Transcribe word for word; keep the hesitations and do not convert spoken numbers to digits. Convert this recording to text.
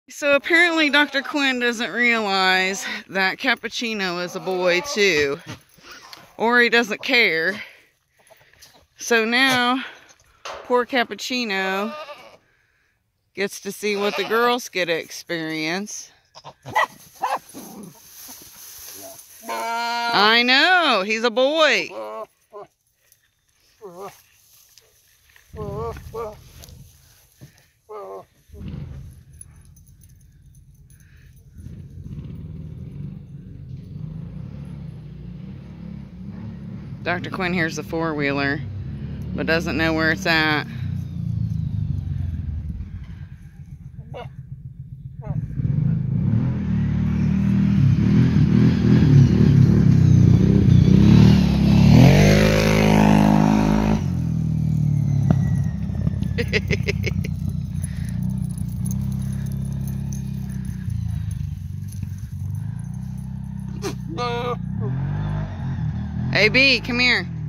So apparently Doctor Quinn doesn't realize that Cappuccino is a boy too. Or he doesn't care. So now, poor Cappuccino gets to see what the girls get to experience. I know, he's a boy. Doctor Quinn hears the four-wheeler, but doesn't know where it's at. A B, come here.